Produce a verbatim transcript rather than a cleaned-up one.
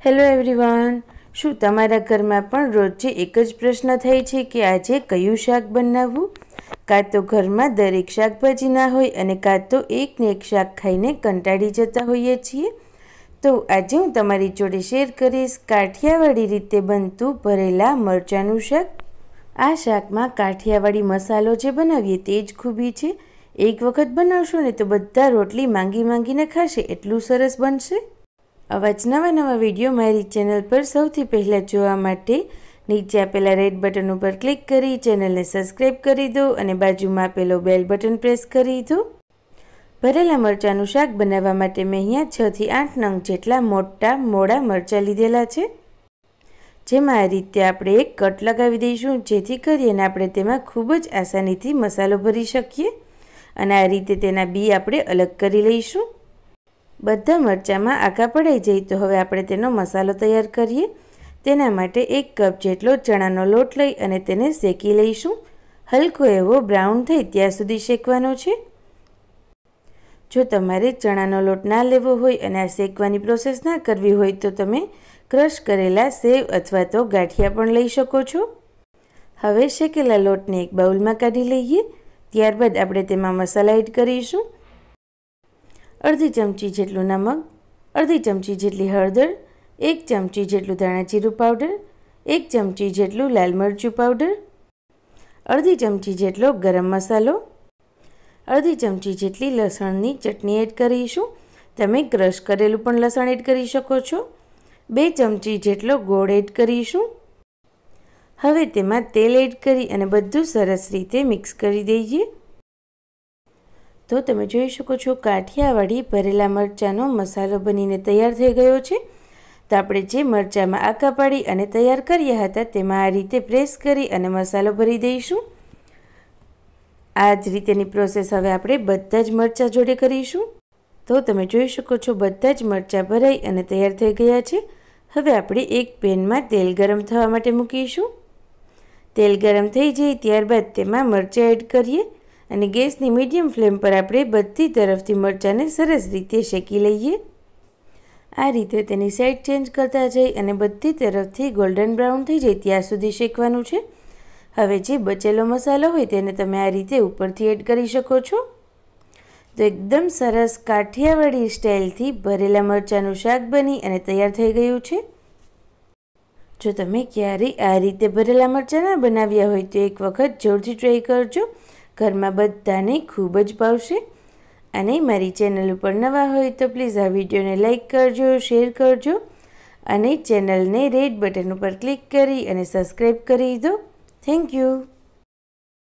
Hello everyone, શું તમારા ઘરમાં પણ રોજ એક જ પ્રશ્ન થાય છે કે આજે કયું શાક બનાવવું? કાં તો ઘરમાં દરેક શાકભાજી ના હોય અને કાં તો એક ને એક શાક ખાઈને કંટાળી જતા હોઈએ છીએ. તો આજે હું તમારી જોડે શેર કરીશ કાઠિયાવાડી રીતે બનતું ભરેલા મરચાંનું શાક. આ શાકમાં કાઠિયાવાડી મસાલો જે બનાવીએ તે જ ખૂબી છે. એક વખત બનાવશો ને તો બધા રોટલી માંગી માંગીને ખાશે, એટલું સરસ બનશે. આવા જ નવા નવા વિડીયો મારી ચેનલ પર સૌથી પહેલાં જોવા માટે નીચે આપેલા રેડ બટન ઉપર ક્લિક કરી ચેનલને સબસ્ક્રાઈબ કરી દો અને બાજુમાં આપેલો બેલ બટન પ્રેસ કરી દો. ભરેલા મરચાંનું શાક બનાવવા માટે મેં અહીંયા છ થી આઠ નંગ જેટલા મોટા મોડા મરચાં લીધેલા છે, જેમાં આ રીતે આપણે એક કટ લગાવી દઈશું, જેથી કરીને આપણે તેમાં ખૂબ જ આસાનીથી મસાલો ભરી શકીએ. અને આ રીતે તેના બી આપણે અલગ કરી લઈશું. બધા મરચાંમાં આખા પડાઈ જાય તો હવે આપણે તેનો મસાલો તૈયાર કરીએ. તેના માટે એક કપ જેટલો ચણાનો લોટ લઈ અને તેને શેકી લઈશું. હલકો એવો બ્રાઉન થાય ત્યાં સુધી શેકવાનો છે. જો તમારે ચણાનો લોટ ના લેવો હોય અને આ શેકવાની પ્રોસેસ ના કરવી હોય તો તમે ક્રશ કરેલા સેવ અથવા તો ગાંઠિયા પણ લઈ શકો છો. હવે શેકેલા લોટને એક બાઉલમાં કાઢી લઈએ. ત્યારબાદ આપણે તેમાં મસાલા એડ કરીશું. અડધી ચમચી જેટલું નમક, અડધી ચમચી જેટલી હળદર, એક ચમચી જેટલું ધાણા જીરું પાવડર, એક ચમચી જેટલું લાલ મરચું પાવડર, અડધી ચમચી જેટલો ગરમ મસાલો, અડધી ચમચી જેટલી લસણની ચટણી એડ કરીશું. તમે ક્રશ કરેલું પણ લસણ એડ કરી શકો છો. બે ચમચી જેટલો ગોળ એડ કરીશું. હવે તેમાં તેલ એડ કરી અને બધું સરસ રીતે મિક્સ કરી દઈએ. તો તમે જોઈ શકો છો કાઠિયાવાડી ભરેલા મરચાંનો મસાલો બનીને તૈયાર થઈ ગયો છે. તો આપણે જે મરચાંમાં આકા પાડી અને તૈયાર કર્યા હતા તેમાં આ રીતે પ્રેસ કરી અને મસાલો ભરી દઈશું. આ જ રીતેની પ્રોસેસ હવે આપણે બધા જ મરચાં જોડે કરીશું. તો તમે જોઈ શકો છો બધા જ મરચાં ભરાઈ અને તૈયાર થઈ ગયા છે. હવે આપણે એક પેનમાં તેલ ગરમ થવા માટે મૂકીશું. તેલ ગરમ થઈ જાય ત્યારબાદ તેમાં મરચાં એડ કરીએ અને ગેસની મીડિયમ ફ્લેમ પર આપણે બધી તરફથી મરચાંને સરસ રીતે શેકી લઈએ. આ રીતે તેની સાઈડ ચેન્જ કરતા જઈ અને બધી તરફથી ગોલ્ડન બ્રાઉન થઈ જાય ત્યાં સુધી શેકવાનું છે. હવે જે બચેલો મસાલો હોય તેને તમે આ રીતે ઉપરથી એડ કરી શકો છો. તો એકદમ સરસ કાઠિયાવાડી સ્ટાઇલથી ભરેલા મરચાંનું શાક બની અને તૈયાર થઈ ગયું છે. જો તમે ક્યારેય આ રીતે ભરેલા મરચાં ના બનાવ્યા હોય તો એક વખત જરૂરથી ટ્રાય કરજો. ઘરમાં બધાને ખૂબ જ ભાવશે. અને મારી ચેનલ ઉપર નવા હોય તો પ્લીઝ આ વિડીયોને લાઈક કરજો, શેર કરજો અને ચેનલને રેડ બટન ઉપર ક્લિક કરી અને સબસ્ક્રાઈબ કરી દો. Thank you.